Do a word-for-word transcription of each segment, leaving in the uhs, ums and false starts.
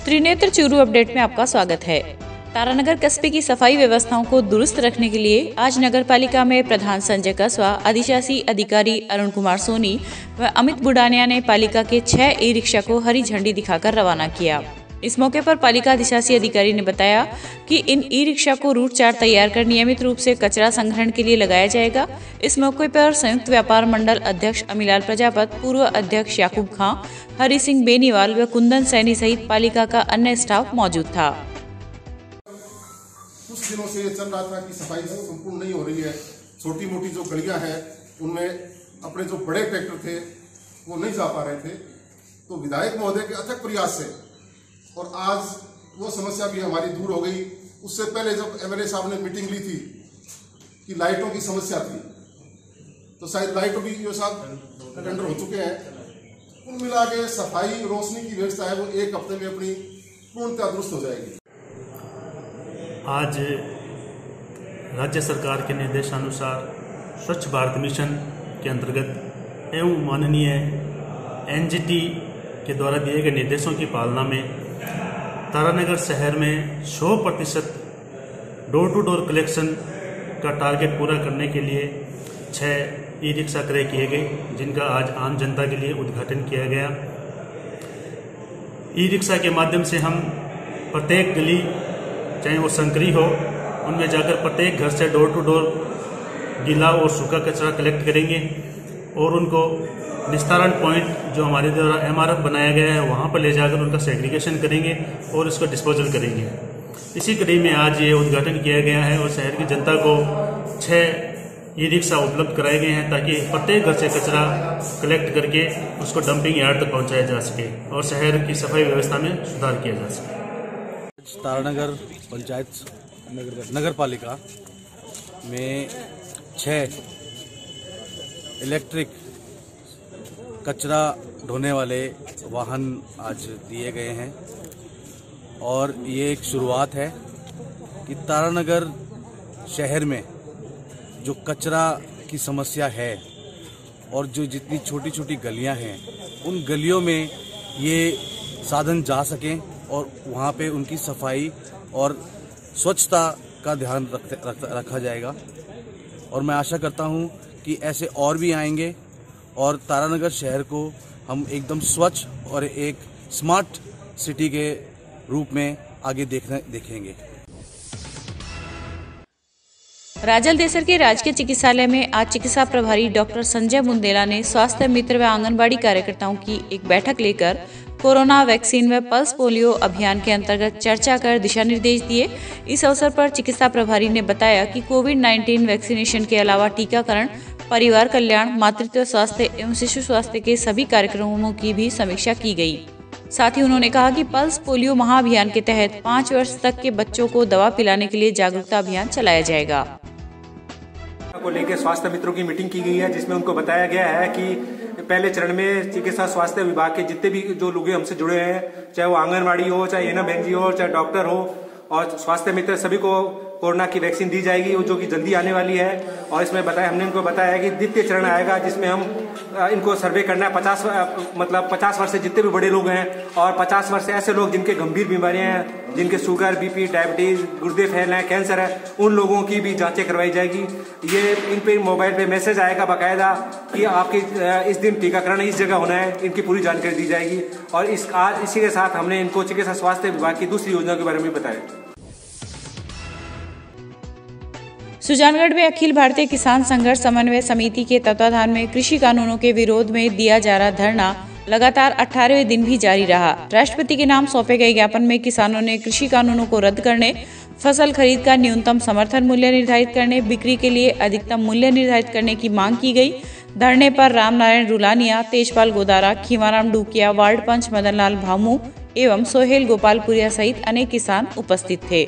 Trinetra Churu update में आपका स्वागत है। तारानगर कस्बे की सफाई व्यवस्थाओं को दुरुस्त रखने के लिए आज नगर पालिका में प्रधान संजय कसवा, अधिशासी अधिकारी अरुण कुमार सोनी व अमित बुडानिया ने पालिका के छह ई रिक्शा को हरी झंडी दिखाकर रवाना किया। इस मौके पर पालिका अधिशासी अधिकारी ने बताया कि इन ई रिक्शा को रूट चार्ट तैयार कर नियमित रूप से कचरा संग्रहण के लिए लगाया जाएगा। इस मौके पर संयुक्त व्यापार मंडल अध्यक्ष अमीलाल प्रजापत, पूर्व अध्यक्ष याकूब खां, हरि सिंह बेनीवाल व कुंदन सैनी सहित पालिका का अन्य स्टाफ मौजूद था। कुछ दिनों से ये चल रहा था कि सफाई संपूर्ण नहीं हो रही है। छोटी मोटी जो गलियां हैं उनमें अपने जो बड़े ट्रैक्टर थे वो नहीं जा पा रहे थे। तो विधायक महोदय के अथक प्रयास से और आज वो समस्या भी हमारी दूर हो गई। उससे पहले जब एमएलए साहब ने मीटिंग ली थी कि लाइटों की समस्या थी, तो शायद लाइटों भी यो साहब टेंडर हो चुके हैं। कुल मिला के सफाई रोशनी की व्यवस्था है वो एक हफ्ते में अपनी पूर्णतः दुरुस्त हो जाएगी। आज राज्य सरकार के निर्देशानुसार स्वच्छ भारत मिशन के अंतर्गत एवं माननीय एनजीटी के द्वारा दिए गए निर्देशों की पालना में तारानगर शहर में सौ प्रतिशत डोर टू डोर कलेक्शन का टारगेट पूरा करने के लिए छः ई रिक्शा क्रय किए गए, जिनका आज आम जनता के लिए उद्घाटन किया गया। ई रिक्शा के माध्यम से हम प्रत्येक गली, चाहे वो संकरी हो, उनमें जाकर प्रत्येक घर से डोर टू डोर गीला और सूखा कचरा कलेक्ट करेंगे और उनको निस्तारण पॉइंट जो हमारे द्वारा एमआरएफ बनाया गया है वहाँ पर ले जाकर उनका सेग्रीगेशन करेंगे और इसको डिस्पोजल करेंगे। इसी कड़ी में आज ये उद्घाटन किया गया है और शहर की जनता को छः ई रिक्शा उपलब्ध कराए गए हैं ताकि प्रत्येक घर से कचरा कलेक्ट करके उसको डंपिंग यार्ड तक पहुँचाया जा सके और शहर की सफाई व्यवस्था में सुधार किया जा सके। तारानगर पंचायत नगर पालिका में छः इलेक्ट्रिक कचरा ढोने वाले वाहन आज दिए गए हैं और ये एक शुरुआत है कि तारानगर शहर में जो कचरा की समस्या है और जो जितनी छोटी छोटी गलियां हैं उन गलियों में ये साधन जा सकें और वहाँ पे उनकी सफाई और स्वच्छता का ध्यान रख, रख, रखा जाएगा। और मैं आशा करता हूँ कि ऐसे और भी आएंगे और तारानगर शहर को हम एकदम स्वच्छ और एक स्मार्ट सिटी के रूप में आगे देखने देखेंगे। राजल देसर के राजकीय चिकित्सालय में आज चिकित्सा प्रभारी डॉक्टर संजय बुंदेला ने स्वास्थ्य मित्र व आंगनबाड़ी कार्यकर्ताओं की एक बैठक लेकर कोरोना वैक्सीन व पल्स पोलियो अभियान के अंतर्गत चर्चा कर दिशा निर्देश दिए। इस अवसर पर चिकित्सा प्रभारी ने बताया कि कोविड नाइन्टीन वैक्सीनेशन के अलावा टीकाकरण, परिवार कल्याण, मातृत्व स्वास्थ्य एवं शिशु स्वास्थ्य के सभी कार्यक्रमों की भी समीक्षा की गई। साथ ही उन्होंने कहा कि पल्स पोलियो महाअभियान के तहत पाँच वर्ष तक के बच्चों को दवा पिलाने के लिए जागरूकता अभियान चलाया जाएगा। को लेकर स्वास्थ्य मित्रों की मीटिंग की गई है, जिसमें उनको बताया गया है कि पहले चरण में चिकित्सा स्वास्थ्य विभाग के जितने भी जो लोग हमसे जुड़े हैं, चाहे वो आंगनबाड़ी हो, चाहे एनएम एनजीओ हो, चाहे डॉक्टर हो और स्वास्थ्य मित्र, सभी को कोरोना की वैक्सीन दी जाएगी जो कि जल्दी आने वाली है। और इसमें बताया हमने इनको बताया कि द्वितीय चरण आएगा जिसमें हम इनको सर्वे करना है पचास मतलब पचास वर्ष से जितने भी बड़े लोग हैं और पचास वर्ष से ऐसे लोग जिनके गंभीर बीमारियां हैं, जिनके शुगर, बीपी, डायबिटीज, गुर्दे फैल है, कैंसर है, उन लोगों की भी जांचें करवाई जाएगी। ये इन पे मोबाइल पे मैसेज आएगा बाकायदा कि आपकी इस दिन टीकाकरण इस जगह होना है, इनकी पूरी जानकारी दी जाएगी। और इस आज इसी के साथ हमने इनको चिकित्सा स्वास्थ्य विभाग की दूसरी योजना के बारे में बताया। सुजानगढ़ में अखिल भारतीय किसान संघर्ष समन्वय समिति के तत्वाधान में कृषि कानूनों के विरोध में दिया जा रहा धरना लगातार अठारहवें दिन भी जारी रहा। राष्ट्रपति के नाम सौंपे गए ज्ञापन में किसानों ने कृषि कानूनों को रद्द करने, फसल खरीद का न्यूनतम समर्थन मूल्य निर्धारित करने, बिक्री के लिए अधिकतम मूल्य निर्धारित करने की मांग की गई। धरने पर रामनारायण रुलानिया, तेजपाल गोदारा, खीमाराम डूकिया, वार्ड पंच मदनलाल भामू एवं सोहेल गोपालपुरिया सहित अनेक किसान उपस्थित थे।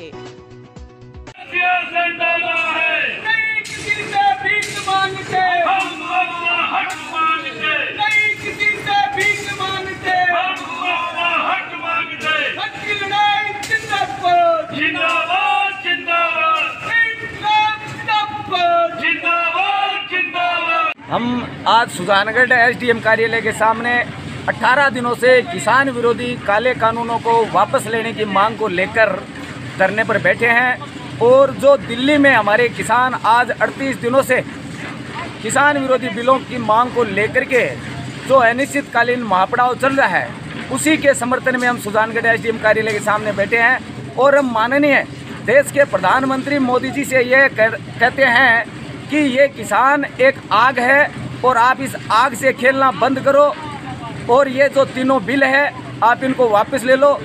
हम आज सुजानगढ़ एसडीएम कार्यालय के सामने अठारह दिनों से किसान विरोधी काले कानूनों को वापस लेने की मांग को लेकर धरने पर बैठे हैं। और जो दिल्ली में हमारे किसान आज अड़तीस दिनों से किसान विरोधी बिलों की मांग को लेकर के जो अनिश्चितकालीन महापड़ाव चल रहा है, उसी के समर्थन में हम सुजानगढ़ एसडीएम कार्यालय के सामने बैठे हैं। और हम माननीय देश के प्रधानमंत्री मोदी जी से ये कहते हैं कि ये किसान एक आग है और आप इस आग से खेलना बंद करो और ये जो तीनों बिल है आप इनको वापस ले लो।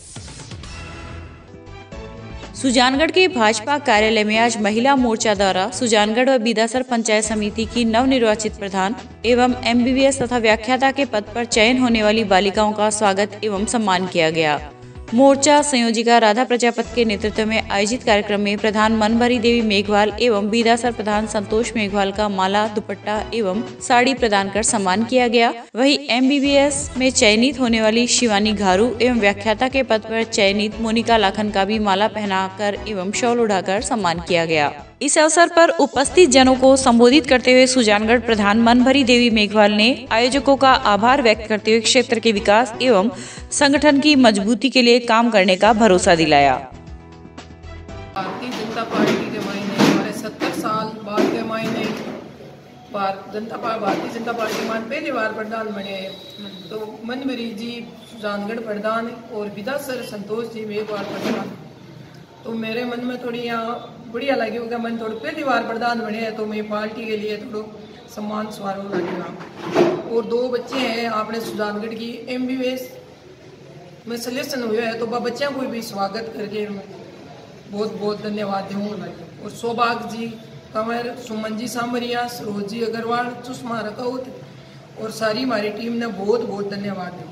सुजानगढ़ के भाजपा कार्यालय में आज महिला मोर्चा द्वारा सुजानगढ़ व बीदासर पंचायत समिति की नवनिर्वाचित प्रधान एवं एमबीबीएस तथा व्याख्याता के पद पर चयन होने वाली बालिकाओं का स्वागत एवं सम्मान किया गया। मोर्चा संयोजिका राधा प्रजापति के नेतृत्व में आयोजित कार्यक्रम में प्रधान मनभरी देवी मेघवाल एवं बीदासर प्रधान संतोष मेघवाल का माला, दुपट्टा एवं साड़ी प्रदान कर सम्मान किया गया। वहीं एमबीबीएस में चयनित होने वाली शिवानी घारू एवं व्याख्याता के पद पर चयनित मोनिका लाखन का भी माला पहनाकर एवं शॉल उड़ाकर सम्मान किया गया। इस अवसर पर उपस्थित जनों को संबोधित करते हुए सुजानगढ़ प्रधान मनभरी देवी मेघवाल ने आयोजकों का आभार व्यक्त करते हुए क्षेत्र के विकास एवं संगठन की मजबूती के लिए काम करने का भरोसा दिलाया। भारतीय जनता पार्टी के मायने हमारे सत्तर साल बाद के मायने जनता भारतीय जनता पार्टी मान पहली बार प्रधान बने तो मनभरी जी सुजानगढ़ प्रधान और बीदासर संतोष जी मेघवाल प्रधान। तो मेरे मन में थोड़ी यहाँ बढ़िया लगी होगा, मन थोड़ी पहली बार प्रधान बने हैं तो मैं पार्टी के लिए थोड़ा सम्मान समारोह लगेगा। और दो बच्चे हैं आपने सुजानगढ़ की एमबीबीएस में सिलेक्शन हुए हैं तो बच्चों को भी स्वागत करके बहुत बहुत धन्यवाद दूँ। और सौभाग्य जी कंवर, सुमन जी सांवरिया, सरोज जी अग्रवाल, सुषमा रकौत और सारी हमारी टीम ने बहुत बहुत धन्यवाद दूँ।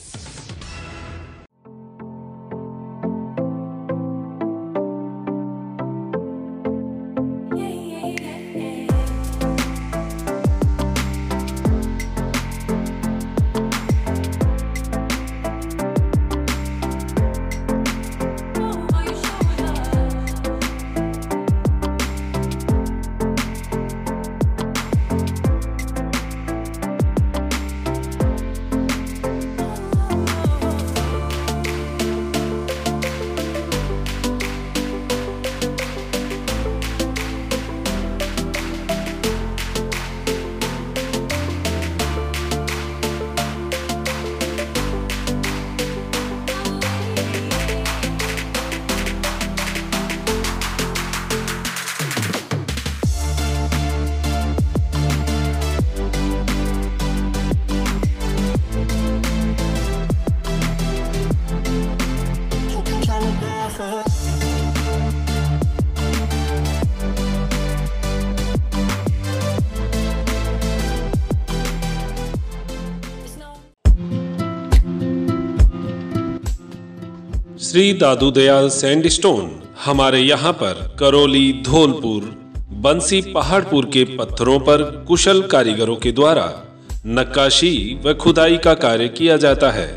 श्री दादू दयाल सैंडस्टोन हमारे यहाँ पर करौली, धौलपुर, बंसी, पहाड़पुर के पत्थरों पर कुशल कारीगरों के द्वारा नक्काशी व खुदाई का कार्य किया जाता है।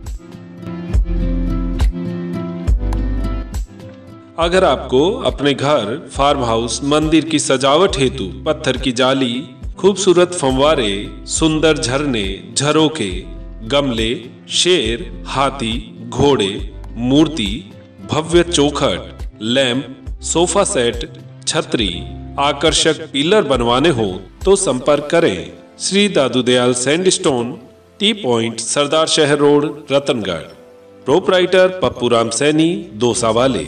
अगर आपको अपने घर, फार्म हाउस, मंदिर की सजावट हेतु पत्थर की जाली, खूबसूरत फंवारे, सुंदर झरने, झरोखे, गमले, शेर, हाथी, घोड़े, मूर्ति, भव्य चौखट, लैंप, सोफा सेट, छतरी, आकर्षक पिलर बनवाने हो तो संपर्क करें Shri Dadu Dayal sandstone, T point, Sardarshahar road, Ratangarh. Proprietor Pappu Ram Saini, Dosa वाले।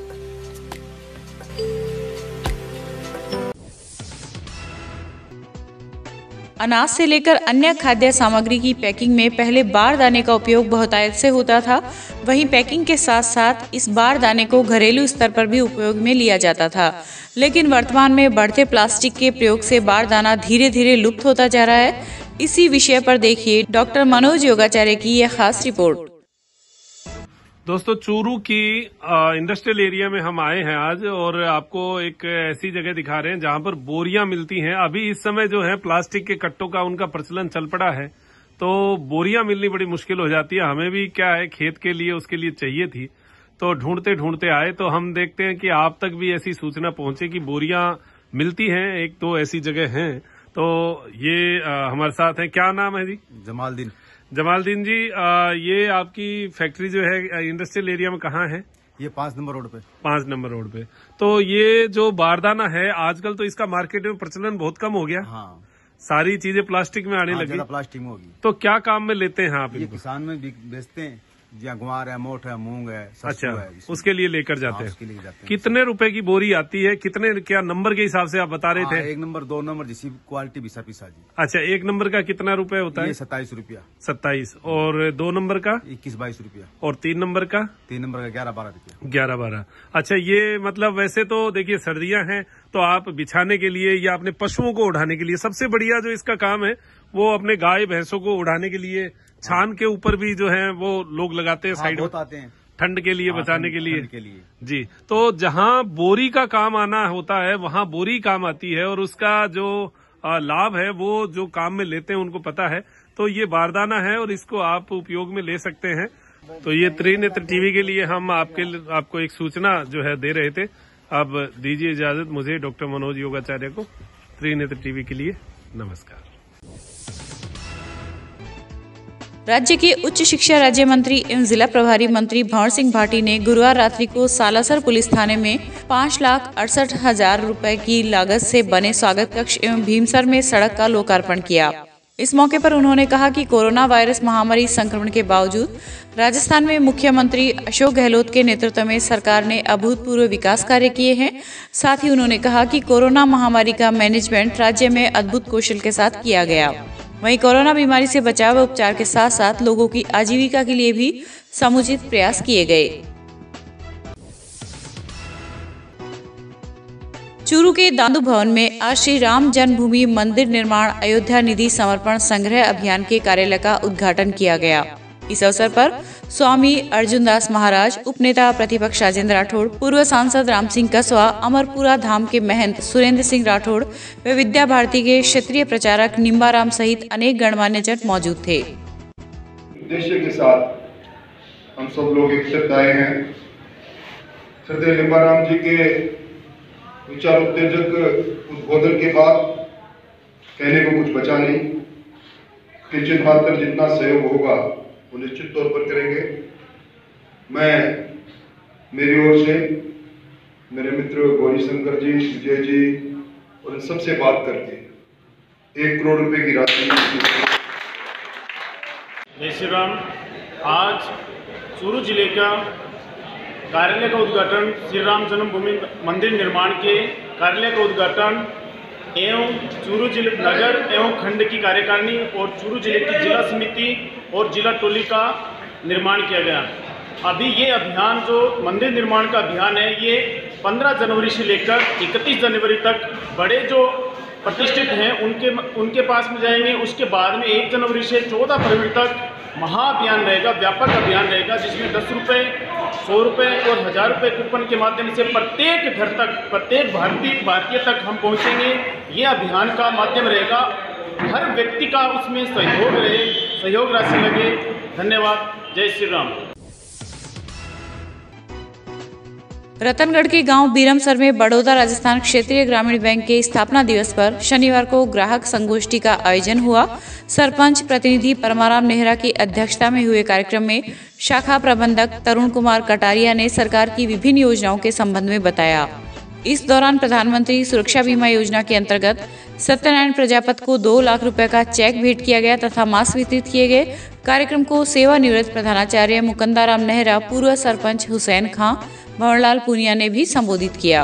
अनाज से लेकर अन्य खाद्य सामग्री की पैकिंग में पहले बारदाने का उपयोग बहुतायत से होता था। वहीं पैकिंग के साथ साथ इस बारदाने को घरेलू स्तर पर भी उपयोग में लिया जाता था, लेकिन वर्तमान में बढ़ते प्लास्टिक के प्रयोग से बारदाना धीरे धीरे लुप्त होता जा रहा है। इसी विषय पर देखिए डॉक्टर मनोज योगाचार्य की यह खास रिपोर्ट। दोस्तों, चूरू की इंडस्ट्रियल एरिया में हम आए हैं आज और आपको एक ऐसी जगह दिखा रहे हैं जहां पर बोरियां मिलती हैं। अभी इस समय जो है प्लास्टिक के कट्टों का उनका प्रचलन चल पड़ा है, तो बोरियां मिलनी बड़ी मुश्किल हो जाती है। हमें भी क्या है, खेत के लिए उसके लिए चाहिए थी, तो ढूंढते ढूंढते आए तो हम देखते हैं कि आप तक भी ऐसी सूचना पहुंचे कि बोरियां मिलती हैं। एक दो ऐसी जगह हैं, तो ये आ, हमारे साथ हैं, क्या नाम है जी? जमालदीन। जमालदीन जी, आ, ये आपकी फैक्ट्री जो है इंडस्ट्रियल एरिया में कहाँ है? ये पांच नंबर रोड पे। पांच नंबर रोड पे। तो ये जो बारदाना है, आजकल तो इसका मार्केट में प्रचलन बहुत कम हो गया। हाँ, सारी चीजें प्लास्टिक में आने हाँ, लगी। प्लास्टिक में होगी। तो क्या काम में लेते हैं आप ये इनको? किसान में भी बेचते हैं, जहाँ गुआर है, मोठ है, मूंग है, सरसों अच्छा, है, उसके लिए लेकर जाते हाँ, हैं। उसके लिए जाते हैं। कितने रुपए की बोरी आती है? कितने, क्या नंबर के हिसाब से आप बता रहे हाँ, थे? एक नंबर, दो नंबर, जिसी क्वालिटी बिसा पिसा जी। अच्छा, एक नंबर का कितना रुपए होता है? ये सत्ताईस रुपया। सत्ताईस। और दो नंबर का? इक्कीस बाईस रुपया। और तीन नंबर का? तीन नंबर का ग्यारह बारह रुपया। ग्यारह बारह। अच्छा, ये मतलब वैसे तो देखिए सर्दियां हैं, तो आप बिछाने के लिए या अपने पशुओं को उठाने के लिए सबसे बढ़िया जो इसका काम है वो अपने गाय भैंसों को उठाने के लिए छान के ऊपर भी जो है वो लोग लगाते हैं, हाँ, साइड में आते हैं, ठंड के लिए, हाँ, बचाने के लिए। के लिए जी। तो जहां बोरी का काम आना होता है वहां बोरी काम आती है, और उसका जो आ, लाभ है वो जो काम में लेते हैं उनको पता है। तो ये बारदाना है और इसको आप उपयोग में ले सकते हैं। तो ये त्रिनेत्र टीवी के लिए हम आपके आपको एक सूचना जो है दे रहे थे। अब दीजिए इजाजत मुझे, डॉक्टर मनोज योगाचार्य को। त्रिनेत्र टीवी के लिए नमस्कार। राज्य के उच्च शिक्षा राज्य मंत्री एवं जिला प्रभारी मंत्री भंवर सिंह भाटी ने गुरुवार रात्रि को सालासर पुलिस थाने में पाँच लाख अड़सठ हजार रुपए की लागत से बने स्वागत कक्ष एवं भीमसर में सड़क का लोकार्पण किया। इस मौके पर उन्होंने कहा कि कोरोना वायरस महामारी संक्रमण के बावजूद राजस्थान में मुख्यमंत्री अशोक गहलोत के नेतृत्व में सरकार ने अभूतपूर्व विकास कार्य किए हैं। साथ ही उन्होंने कहा कि कोरोना महामारी का मैनेजमेंट राज्य में अद्भुत कौशल के साथ किया गया। वहीं कोरोना बीमारी से बचाव व उपचार के साथ साथ लोगों की आजीविका के लिए भी समुचित प्रयास किए गए। चूरू के दांदू भवन में आज श्री राम जन्मभूमि मंदिर निर्माण अयोध्या निधि समर्पण संग्रह अभियान के कार्यालय का उद्घाटन किया गया। इस अवसर पर स्वामी अर्जुन दास महाराज, उपनेता प्रतिपक्ष राजेंद्र राठौड़, पूर्व सांसद राम सिंह कसवा, अमरपुरा धाम के महंत सुरेंद्र सिंह राठौड़ व विद्या भारती के क्षेत्रीय प्रचारक निम्बाराम सहित अनेक गणमान्य जन मौजूद थे। उद्देश्य के साथ हम सब लोग एकत्रित आए हैं। श्रद्धेय निम्बाराम जी के विचार उत्तेजक उद्बोधन के बाद कहने को कुछ बचा नहीं। किंचित मात्र जितना सहयोग होगा वो निश्चित तौर पर करेंगे। मैं मेरी ओर से मेरे मित्र गौरी शंकर जी, विजय जी और इन सबसे बात करके एक करोड़ रुपए की राशि। जय श्री राम। आज चूरू जिले का कार्यालय का उद्घाटन, श्री राम जन्मभूमि मंदिर निर्माण के कार्यालय का उद्घाटन एवं चूरू जिले नगर एवं खंड की कार्यकारिणी और चूरू जिले की जिला समिति और जिला टोली का निर्माण किया गया। अभी ये अभियान जो मंदिर निर्माण का अभियान है, ये पंद्रह जनवरी से लेकर इकतीस जनवरी तक बड़े जो प्रतिष्ठित हैं उनके उनके पास में जाएंगे। उसके बाद में एक जनवरी से चौदह फरवरी तक महाअभियान रहेगा, व्यापक अभियान रहेगा, जिसमें दस रुपये, सौ रुपये और हजार रुपये कूपन के माध्यम से प्रत्येक घर तक, प्रत्येक भारतीय भारतीय तक हम पहुंचेंगे। ये अभियान का माध्यम रहेगा, हर व्यक्ति का उसमें सहयोग रहे, सहयोग राशि लगे। धन्यवाद। जय श्री राम। रतनगढ़ के गांव बीरमसर में बड़ौदा राजस्थान क्षेत्रीय ग्रामीण बैंक के स्थापना दिवस पर शनिवार को ग्राहक संगोष्ठी का आयोजन हुआ। सरपंच प्रतिनिधि परमाराम नेहरा की अध्यक्षता में हुए कार्यक्रम में शाखा प्रबंधक तरुण कुमार कटारिया ने सरकार की विभिन्न योजनाओं के संबंध में बताया। इस दौरान प्रधानमंत्री सुरक्षा बीमा योजना के अंतर्गत सत्यनारायण प्रजापत को दो लाख रुपए का चेक भेंट किया गया तथा मास्क वितरित किए गए। कार्यक्रम को सेवानिवृत्त प्रधानाचार्य मुकंदाराम नेहरा, पूर्व सरपंच हुसैन खां, भंवरलाल पूनिया ने भी संबोधित किया।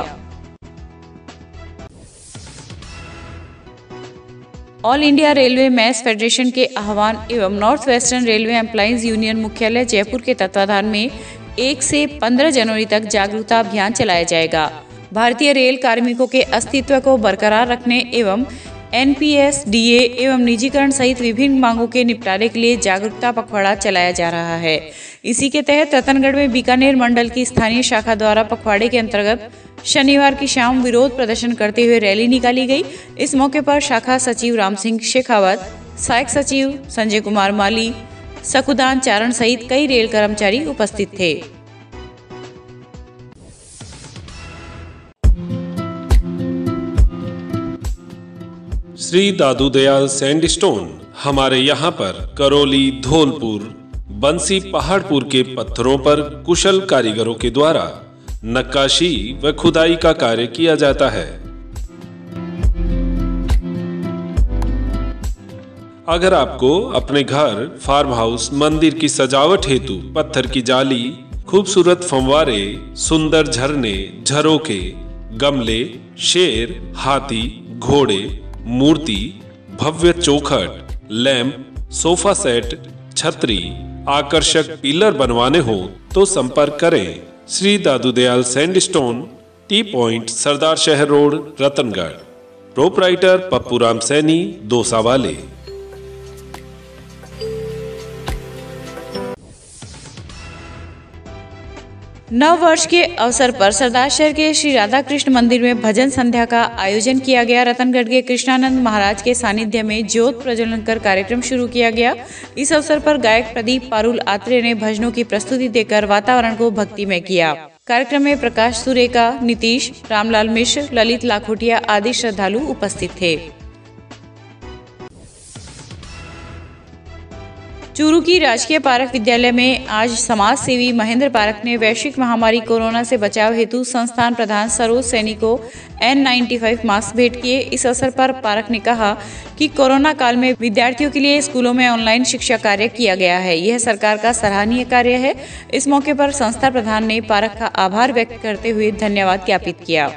All India Railway Mess Federation के आह्वान एवं North Western Railway Employees Union मुख्यालय जयपुर के तत्वाधान में एक से पंद्रह जनवरी तक जागरूकता अभियान चलाया जाएगा। भारतीय रेल कार्मिकों के अस्तित्व को बरकरार रखने एवं N P S, D A एवं निजीकरण सहित विभिन्न मांगों के निपटारे के लिए जागरूकता पखवाड़ा चलाया जा रहा है। इसी के तहत रतनगढ़ में बीकानेर मंडल की स्थानीय शाखा द्वारा पखवाड़े के अंतर्गत शनिवार की शाम विरोध प्रदर्शन करते हुए रैली निकाली गई। इस मौके पर शाखा सचिव राम सिंह शेखावत, सहायक सचिव संजय कुमार माली, सकुदान चारण सहित कई रेल कर्मचारी उपस्थित थे। श्री दादू दयाल सैंडस्टोन। हमारे यहाँ पर करौली, धौलपुर, बंसी, पहाड़पुर के पत्थरों पर कुशल कारीगरों के द्वारा नक्काशी व खुदाई का कार्य किया जाता है। अगर आपको अपने घर, फार्म हाउस, मंदिर की सजावट हेतु पत्थर की जाली, खूबसूरत फंवारे, सुंदर झरने, झरोके, गमले, शेर, हाथी, घोड़े, मूर्ति, भव्य चौखट, लैंप, सोफा सेट, छतरी, आकर्षक पिलर बनवाने हो तो संपर्क करें Shri Dadu Dayal sandstone, T point, Sardarshahar road, Ratangarh. Proprietor Pappu Ram Saini, Dosa वाले। नव वर्ष के अवसर पर सरदार शहर के श्री राधा कृष्ण मंदिर में भजन संध्या का आयोजन किया गया। रतनगढ़ के कृष्णानंद महाराज के सानिध्य में ज्योत प्रज्वलन कर कार्यक्रम शुरू किया गया। इस अवसर पर गायक प्रदीप पारुल आत्रेय ने भजनों की प्रस्तुति देकर वातावरण को भक्तिमय किया। कार्यक्रम में प्रकाश सुरेका, नीतीश, रामलाल मिश्र, ललित लाखोटिया आदि श्रद्धालु उपस्थित थे। चूरू की राजकीय पारक विद्यालय में आज समाज सेवी महेंद्र पारक ने वैश्विक महामारी कोरोना से बचाव हेतु संस्थान प्रधान सरोज सैनी को एन नाइन्टी फाइव मास्क भेंट किए। इस अवसर पर पारक ने कहा कि कोरोना काल में विद्यार्थियों के लिए स्कूलों में ऑनलाइन शिक्षा कार्य किया गया है, यह सरकार का सराहनीय कार्य है। इस मौके पर संस्था प्रधान ने पारक का आभार व्यक्त करते हुए धन्यवाद ज्ञापित किया।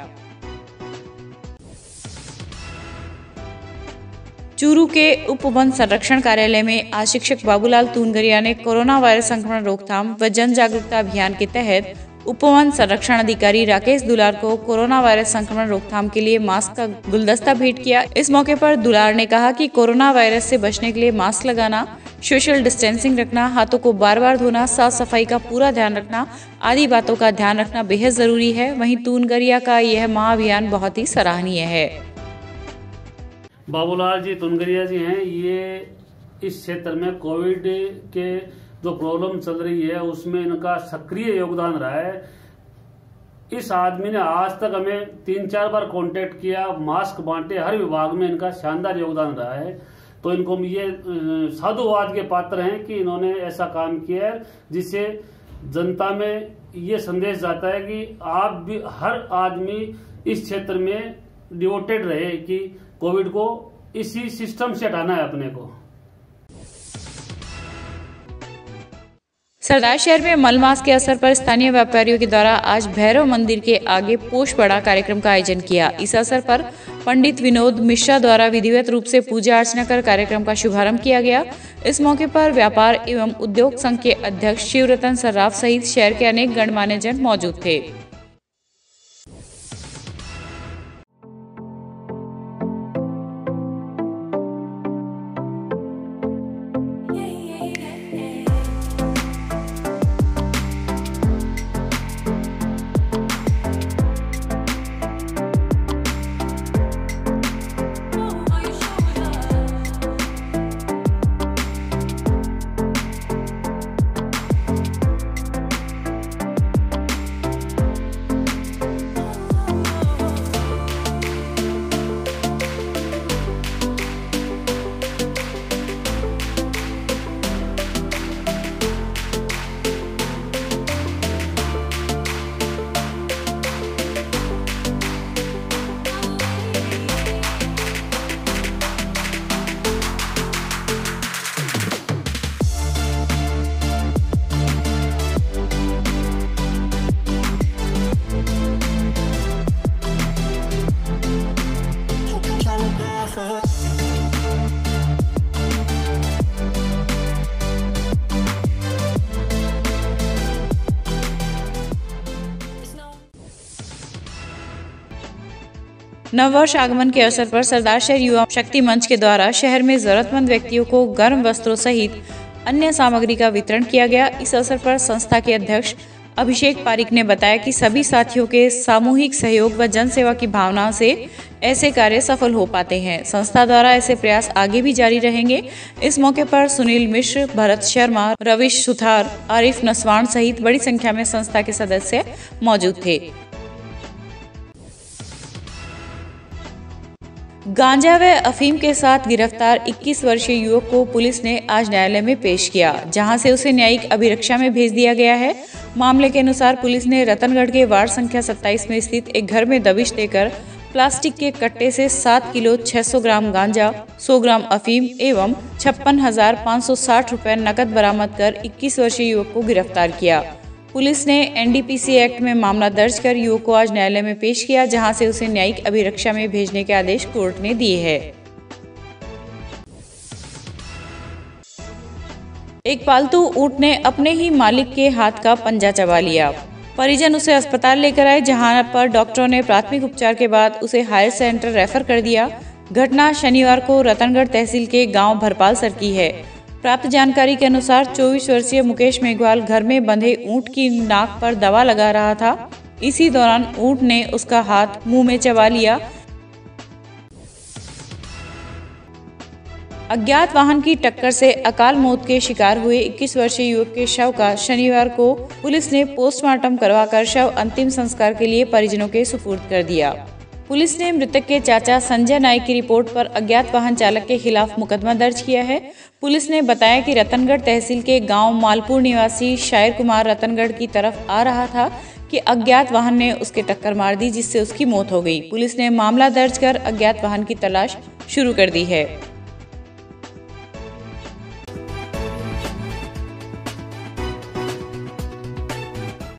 चूरू के उप वन संरक्षण कार्यालय में आज शिक्षक बाबूलाल तूनगरिया ने कोरोना वायरस संक्रमण रोकथाम व जन जागरूकता अभियान के तहत उप वन संरक्षण अधिकारी राकेश दुलार को कोरोना वायरस संक्रमण रोकथाम के लिए मास्क का गुलदस्ता भेंट किया। इस मौके पर दुलार ने कहा कि कोरोना वायरस से बचने के लिए मास्क लगाना, सोशल डिस्टेंसिंग रखना, हाथों को बार बार धोना, साफ सफाई का पूरा ध्यान रखना आदि बातों का ध्यान रखना बेहद जरूरी है। वहीं तूनगरिया का यह महाअभियान बहुत ही सराहनीय है। बाबूलाल जी तुनगरिया जी हैं, ये इस क्षेत्र में कोविड के जो प्रॉब्लम चल रही है उसमें इनका सक्रिय योगदान रहा है। इस आदमी ने आज तक हमें तीन चार बार कांटेक्ट किया, मास्क बांटे, हर विभाग में इनका शानदार योगदान रहा है। तो इनको ये साधुवाद के पात्र हैं कि इन्होंने ऐसा काम किया है जिससे जनता में ये संदेश जाता है कि आप भी, हर आदमी इस क्षेत्र में डिवोटेड रहे कि कोविड को इसी सिस्टम से हटाना है अपने को। सरदार शहर में मलमास के अवसर पर स्थानीय व्यापारियों के द्वारा आज भैरव मंदिर के आगे पोष बड़ा कार्यक्रम का आयोजन किया। इस अवसर पर पंडित विनोद मिश्रा द्वारा विधिवत रूप से पूजा अर्चना कर कार्यक्रम का शुभारंभ किया गया। इस मौके पर व्यापार एवं उद्योग संघ के अध्यक्ष शिवरतन सर्राफ सहित शहर के अनेक गणमान्य जन मौजूद थे। नववर्ष आगमन के अवसर पर सरदार शहर युवा शक्ति मंच के द्वारा शहर में जरूरतमंद व्यक्तियों को गर्म वस्त्रों सहित अन्य सामग्री का वितरण किया गया। इस अवसर पर संस्था के अध्यक्ष अभिषेक पारिक ने बताया कि सभी साथियों के सामूहिक सहयोग व जन सेवा की भावना से ऐसे कार्य सफल हो पाते हैं। संस्था द्वारा ऐसे प्रयास आगे भी जारी रहेंगे। इस मौके पर सुनील मिश्र, भरत शर्मा, रविश सुथार, आरिफ नसवान सहित बड़ी संख्या में संस्था के सदस्य मौजूद थे। गांजा व अफीम के साथ गिरफ्तार इक्कीस वर्षीय युवक को पुलिस ने आज न्यायालय में पेश किया, जहां से उसे न्यायिक अभिरक्षा में भेज दिया गया है। मामले के अनुसार पुलिस ने रतनगढ़ के वार्ड संख्या सत्ताईस में स्थित एक घर में दबिश देकर प्लास्टिक के कट्टे से सात किलो छह सौ ग्राम गांजा, सौ ग्राम अफीम एवं छप्पन हजार पाँच सौ साठ रुपए नकद बरामद कर इक्कीस वर्षीय युवक को गिरफ्तार किया। पुलिस ने N D P C act में मामला दर्ज कर युवक को आज न्यायालय में पेश किया, जहां से उसे न्यायिक अभिरक्षा में भेजने के आदेश कोर्ट ने दिए हैं। एक पालतू ऊंट ने अपने ही मालिक के हाथ का पंजा चबा लिया। परिजन उसे अस्पताल लेकर आए, जहां पर डॉक्टरों ने प्राथमिक उपचार के बाद उसे हायर सेंटर रेफर कर दिया। घटना शनिवार को रतनगढ़ तहसील के गांव भरपालसर की है। प्राप्त जानकारी के अनुसार चौबीस वर्षीय मुकेश मेघवाल घर में बंधे ऊंट की नाक पर दवा लगा रहा था। इसी दौरान ऊंट ने उसका हाथ मुंह में चबा लिया। अज्ञात वाहन की टक्कर से अकाल मौत के शिकार हुए इक्कीस वर्षीय युवक के शव का शनिवार को पुलिस ने पोस्टमार्टम करवाकर शव अंतिम संस्कार के लिए परिजनों के सुपुर्द कर दिया। पुलिस ने मृतक के चाचा संजय नाइक की रिपोर्ट पर अज्ञात वाहन चालक के खिलाफ मुकदमा दर्ज किया है। पुलिस ने बताया कि रतनगढ़ तहसील के गांव मालपुर निवासी शायर कुमार रतनगढ़ की तरफ आ रहा था कि अज्ञात वाहन ने उसके टक्कर मार दी, जिससे उसकी मौत हो गई। पुलिस ने मामला दर्ज कर अज्ञात वाहन की तलाश शुरू कर दी है।